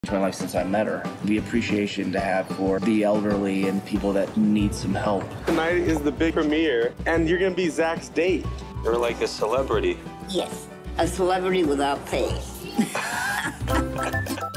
to my life since I met her. The appreciation to have for the elderly and people that need some help. Tonight is the big premiere, and you're gonna be Zach's date. You're like a celebrity. Yes, a celebrity without face.